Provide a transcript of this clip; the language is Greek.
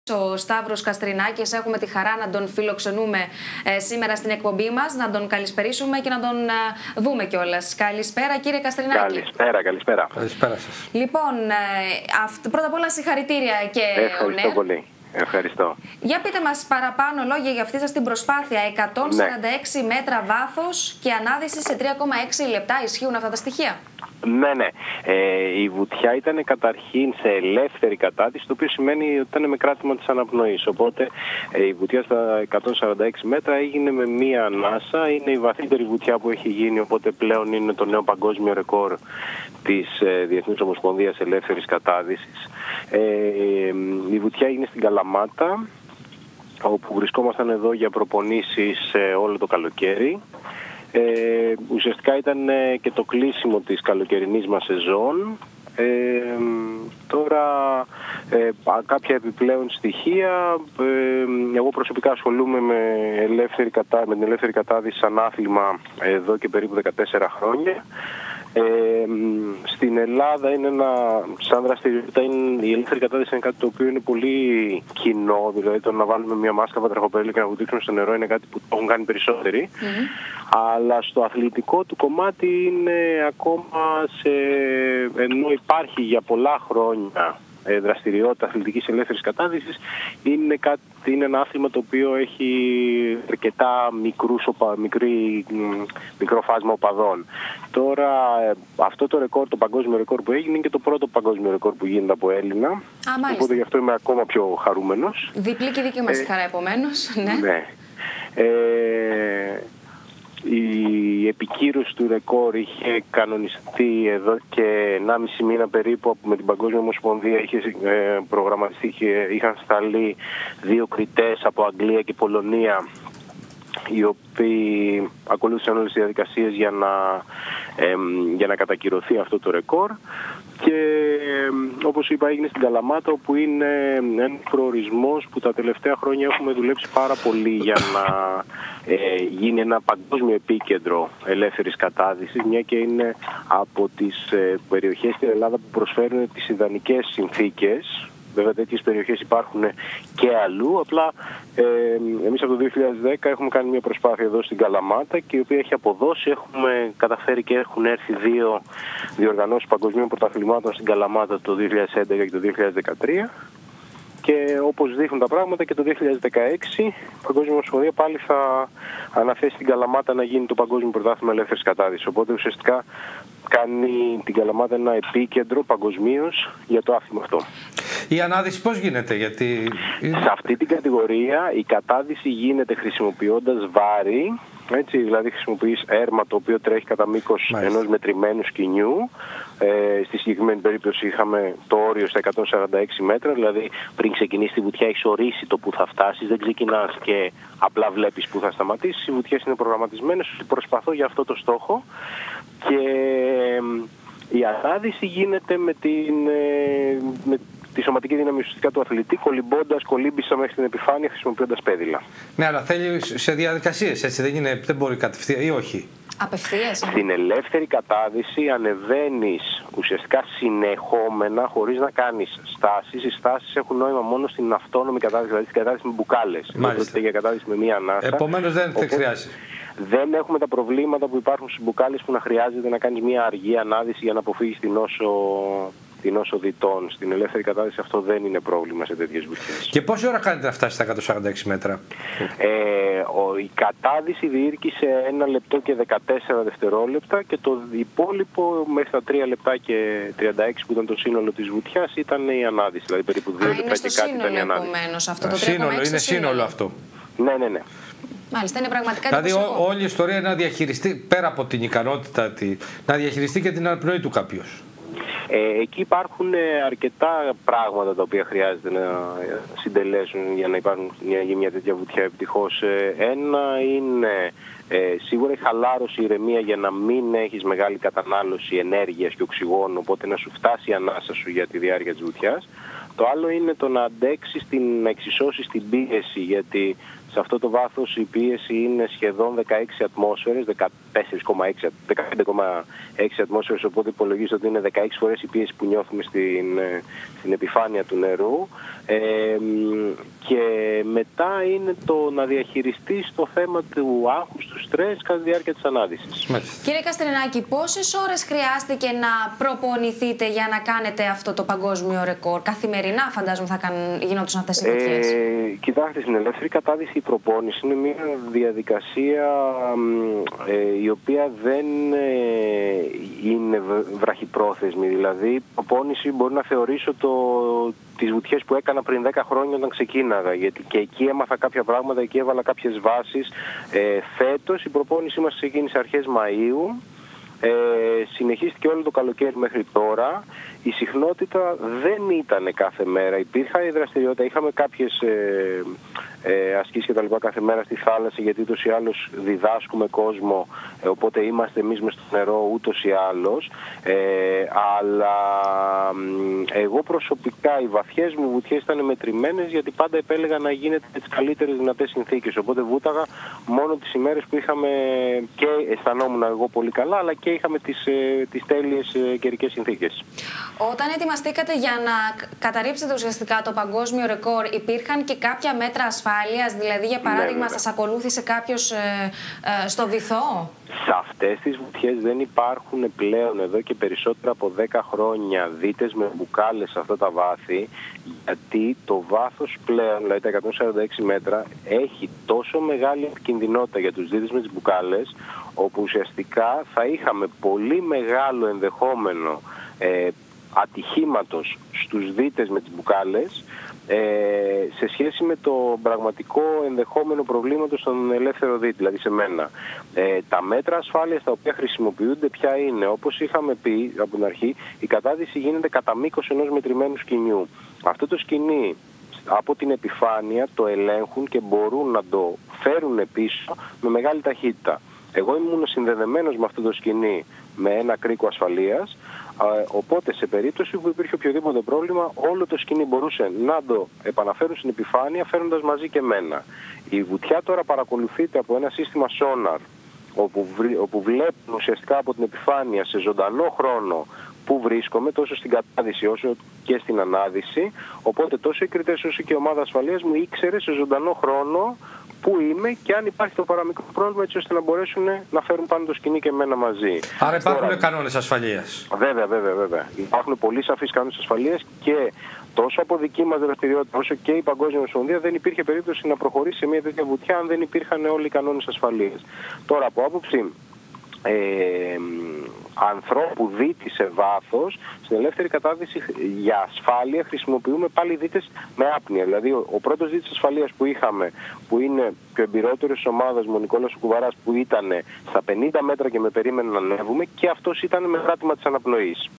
Ο Σταύρος Καστρινάκης, έχουμε τη χαρά να τον φιλοξενούμε σήμερα στην εκπομπή μας, να τον καλησπερίσουμε και να τον δούμε κιόλας. Καλησπέρα κύριε Καστρινάκη. Καλησπέρα. Καλησπέρα σας. Λοιπόν, πρώτα απ' όλα συγχαρητήρια και Ευχαριστώ πολύ. Ευχαριστώ. Για πείτε μας παραπάνω λόγια για αυτή σας την προσπάθεια. 146 μέτρα βάθος και ανάδυση σε 3,6 λεπτά. Ισχύουν αυτά τα στοιχεία? Ναι. Η βουτιά ήταν καταρχήν σε ελεύθερη κατάδυση, το οποίο σημαίνει ότι ήταν με κράτημα της αναπνοής. Οπότε η βουτιά στα 146 μέτρα έγινε με μία ανάσα. Είναι η βαθύτερη βουτιά που έχει γίνει, οπότε πλέον είναι το νέο παγκόσμιο ρεκόρ της Διεθνούς Ομοσπονδίας Ελεύθερης Κατάδυσης. Η βουτιά είναι στην Καλαμάτα, όπου βρισκόμασταν εδώ για προπονήσεις όλο το καλοκαίρι. Ουσιαστικά ήταν και το κλείσιμο της καλοκαιρινής μας σεζόν. Τώρα κάποια επιπλέον στοιχεία. Εγώ προσωπικά ασχολούμαι με την ελεύθερη κατάδυση σαν άθλημα εδώ και περίπου 14 χρόνια. Στην Ελλάδα είναι σαν δραστηριότητα, η ελεύθερη κατάδυση είναι κάτι το οποίο είναι πολύ κοινό. Δηλαδή το να βάλουμε μια μάσκα βατραχοπέλη και να βουτήξουμε στο νερό είναι κάτι που το έχουν κάνει περισσότεροι. Αλλά στο αθλητικό του κομμάτι είναι ακόμα ενώ υπάρχει για πολλά χρόνια δραστηριότητα αθλητικής ελεύθερης κατάδυσης, είναι ένα άθλημα το οποίο έχει αρκετά μικρό φάσμα οπαδών. Τώρα αυτό το ρεκόρ, το παγκόσμιο ρεκόρ που έγινε, είναι και το πρώτο παγκόσμιο ρεκόρ που γίνεται από Έλληνα. Οπότε γι' αυτό είμαι ακόμα πιο χαρούμενος. Διπλή και δική μας χαρά επομένως. Ναι. Η επικύρωση του ρεκόρ είχε κανονιστεί εδώ και 1,5 μήνα περίπου με την Παγκόσμια Ομοσπονδία. Είχε προγραμματιστεί και είχαν σταλεί 2 κριτές από Αγγλία και Πολωνία, οι οποίοι ακολούθησαν όλες τις διαδικασίες για να κατακυρωθεί αυτό το ρεκόρ. Και όπως είπα, έγινε στην Καλαμάτα, όπου είναι ένας προορισμός που τα τελευταία χρόνια έχουμε δουλέψει πάρα πολύ για να γίνει ένα παγκόσμιο επίκεντρο ελεύθερης κατάδυσης, μια και είναι από τις περιοχές στην Ελλάδα που προσφέρουν τις ιδανικές συνθήκες. Βέβαια τέτοιες περιοχές υπάρχουν και αλλού, απλά εμείς από το 2010 έχουμε κάνει μια προσπάθεια εδώ στην Καλαμάτα και η οποία έχει αποδώσει. Έχουμε καταφέρει και έχουν έρθει 2 διοργανώσεις παγκοσμίων πρωταθλημάτων στην Καλαμάτα το 2011 και το 2013 και όπως δείχνουν τα πράγματα και το 2016 η Παγκόσμια Ομοσπονδία πάλι θα αναθέσει την Καλαμάτα να γίνει το Παγκόσμιο Πρωτάθλημα Ελεύθερης Κατάδυσης. Οπότε ουσιαστικά κάνει την Καλαμάτα ένα επίκεντρο παγκοσμίως για το άθλημα αυτό. Η ανάδυση πώς γίνεται? Γιατί σε αυτή την κατηγορία η κατάδυση γίνεται χρησιμοποιώντας βάρη, έτσι, δηλαδή χρησιμοποιείς έρμα το οποίο τρέχει κατά μήκος ενός μετρημένου σκηνιού. Στη συγκεκριμένη περίπτωση είχαμε το όριο στα 146 μέτρα, δηλαδή πριν ξεκινήσει τη βουτιά έχεις ορίσει το που θα φτάσεις, δεν ξεκινάς και απλά βλέπεις που θα σταματήσεις. Οι βουτιές είναι προγραμματισμένες, προσπαθώ για αυτό το στόχο και η ανάδυση γίνεται με τη σωματική δύναμη ουσιαστικά του αθλητή, κολύμπησα μέχρι την επιφάνεια χρησιμοποιώντας πέδιλα. Ναι, αλλά θέλει σε διαδικασίες, έτσι δεν μπορεί κατευθείαν ή όχι? Απευθείας. Στην ελεύθερη κατάδυση ανεβαίνεις ουσιαστικά συνεχόμενα χωρίς να κάνεις στάσεις. Οι στάσεις έχουν νόημα μόνο στην αυτόνομη κατάδυση, δηλαδή στην κατάδυση με μπουκάλες. Πρόκειται για κατάδυση με μία ανάσα. Επομένως δεν χρειάζεται. Δεν έχουμε τα προβλήματα που υπάρχουν στις μπουκάλες που να χρειάζεται να κάνεις μία αργή ανάδυση για να αποφύγεις την όσο διτών. Στην ελεύθερη κατάδυση αυτό δεν είναι πρόβλημα σε τέτοιες βουτιές. Και πόση ώρα κάνετε να φτάσει στα 146 μέτρα? Η κατάδυση διήρκησε 1 λεπτό και 14 δευτερόλεπτα και το υπόλοιπο μέχρι τα 3 λεπτά και 36 που ήταν το σύνολο της βουτιάς ήταν η ανάδυση. Δηλαδή περίπου 2 λεπτά και κάτι ήταν η ανάδυση. Αυτό το είναι σύνολο αυτό. Ναι. Μάλιστα, είναι πραγματικά. Δηλαδή όλη η ιστορία είναι να διαχειριστεί, πέρα από την ικανότητα, να διαχειριστεί και την αναπνοή του κάποιος. Εκεί υπάρχουν αρκετά πράγματα τα οποία χρειάζεται να συντελέσουν για να γίνει μια τέτοια βουτιά επιτυχώς. Ένα είναι σίγουρα η χαλάρωση, η ηρεμία για να μην έχεις μεγάλη κατανάλωση ενέργειας και οξυγόνου, οπότε να σου φτάσει η ανάσα σου για τη διάρκεια της βουτιάς. Το άλλο είναι το να αντέξεις, να εξισώσεις την πίεση, γιατί σε αυτό το βάθος η πίεση είναι σχεδόν 16 ατμόσφαιρες, 15,6 ατμόσφαιρες, οπότε υπολογίζεται ότι είναι 16 φορές η πίεση που νιώθουμε στην επιφάνεια του νερού. Και μετά είναι το να διαχειριστείς το θέμα του άγχους, του στρες κατά τη διάρκεια της ανάδυσης. Κύριε Καστρινάκη, πόσες ώρες χρειάστηκε να προπονηθείτε για να κάνετε αυτό το παγκόσμιο ρεκόρ? Καθημερινά φαντάζομαι θα γινόντουσαν αυτές οι βουτιές. Κοιτάξτε, στην ελεύθερη κατάδυση η προπόνηση είναι μια διαδικασία η οποία δεν είναι βραχυπρόθεσμη. Δηλαδή η προπόνηση μπορεί να θεωρήσω τις βουτιές που έκανα πριν 10 χρόνια όταν ξεκίναγα, γιατί και εκεί έμαθα κάποια πράγματα, εκεί έβαλα κάποιες βάσεις. Φέτος η προπόνησή μας ξεκίνησε αρχές Μαΐου, συνεχίστηκε όλο το καλοκαίρι μέχρι τώρα. Η συχνότητα δεν ήταν κάθε μέρα, υπήρχε η δραστηριότητα, είχαμε κάποιες ασκήσεις και τα λοιπά κάθε μέρα στη θάλασσα, γιατί ούτως ή άλλως διδάσκουμε κόσμο, οπότε είμαστε εμείς μες στο νερό ούτως ή άλλως, αλλά εγώ προσωπικά οι βαθιές μου βουτιές ήταν μετρημένες, γιατί πάντα επέλεγα να γίνεται τις καλύτερες δυνατές συνθήκες, οπότε βούταγα μόνο τις ημέρες που είχαμε και αισθανόμουν εγώ πολύ καλά, αλλά και είχαμε τις τέλειες καιρικές συνθήκες. Όταν ετοιμαστήκατε για να καταρρύψετε ουσιαστικά το παγκόσμιο ρεκόρ, υπήρχαν και κάποια μέτρα ασφάλειας, δηλαδή για παράδειγμα ναι, σας ακολούθησε κάποιος στο βυθό? Σε αυτές τις βουτιές δεν υπάρχουν πλέον εδώ και περισσότερα από 10 χρόνια δίτες με μπουκάλες σε αυτά τα βάθη, γιατί το βάθος πλέον, δηλαδή τα 146 μέτρα, έχει τόσο μεγάλη επικινδυνότητα για τους δίτες με τις μπουκάλες, όπου ουσιαστικά θα είχαμε πολύ μεγάλο ενδεχόμενο ατυχήματος στους δίτες με τις μπουκάλες, σε σχέση με το πραγματικό ενδεχόμενο προβλήματος στον ελεύθερο δίτη, δηλαδή σε μένα. Τα μέτρα ασφάλειας τα οποία χρησιμοποιούνται ποια είναι? Όπως είχαμε πει από την αρχή, η κατάδυση γίνεται κατά μήκος ενός μετρημένου σκηνιού. Αυτό το σκηνή από την επιφάνεια το ελέγχουν και μπορούν να το φέρουν πίσω με μεγάλη ταχύτητα. Εγώ ήμουν συνδεδεμένος με αυτό το σκηνή με ένα κρίκο ασφαλείας, οπότε σε περίπτωση που υπήρχε οποιοδήποτε πρόβλημα, όλο το σκηνή μπορούσε να το επαναφέρουν στην επιφάνεια, φέρνοντας μαζί και μένα. Η βουτιά τώρα παρακολουθείται από ένα σύστημα sonar, όπου βλέπουν ουσιαστικά από την επιφάνεια σε ζωντανό χρόνο που βρίσκομαι, τόσο στην κατάδυση όσο και στην ανάδυση, οπότε τόσο οι κριτές όσο και η ομάδα ασφαλείας μου ήξερε σε ζωντανό χρόνο πού είμαι και αν υπάρχει το παραμικρό πρόβλημα, έτσι ώστε να μπορέσουν να φέρουν πάνω το σκηνή και εμένα μαζί. Άρα υπάρχουν κανόνες ασφαλείας? Βέβαια. Υπάρχουν πολύ σαφείς κανόνες ασφαλείας και τόσο από δική μας δραστηριότητα όσο και η Παγκόσμια Ομοσπονδία δεν υπήρχε περίπτωση να προχωρήσει σε μια τέτοια βουτιά αν δεν υπήρχαν όλοι οι κανόνες ασφαλείας. Τώρα, από άποψη ανθρώπου δίτη σε βάθος, στην ελεύθερη κατάδυση για ασφάλεια χρησιμοποιούμε πάλι δίτες με άπνοια. Δηλαδή ο πρώτος δίτης ασφαλείας που είχαμε, που είναι πιο εμπειρότερος της ομάδας μου, ο Νικόλας Κουβαράς, που ήταν στα 50 μέτρα και με περίμενε να ανέβουμε, και αυτός ήταν με κράτημα της αναπνοής.